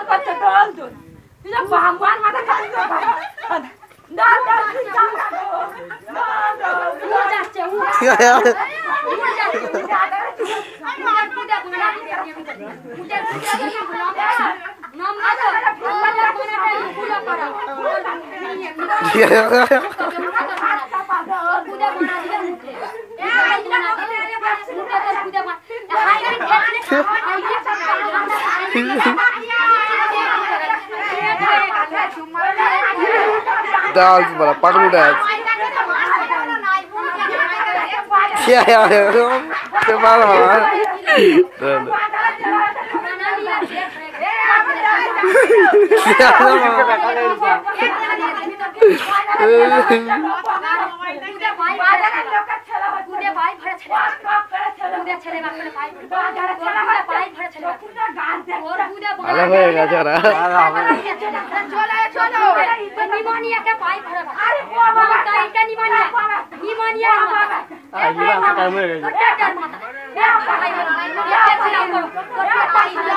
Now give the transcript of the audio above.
করতে ডল দোল তুই না ভগবান মাথা কাটি তো না না তুই যাও না না না ও যাচ্ছে ও যাচ্ছে আমি আর পুজা বনা পুজা নাম না পুজা করা পুজা বনা দিলে डांस बड़ा पगलू डांस क्या यार ये बाल हवा अलग होएगा जरा चलो निमोनिया के पाइप भरे अरे बाबा का निमोनिया निमोनिया ये बात काम है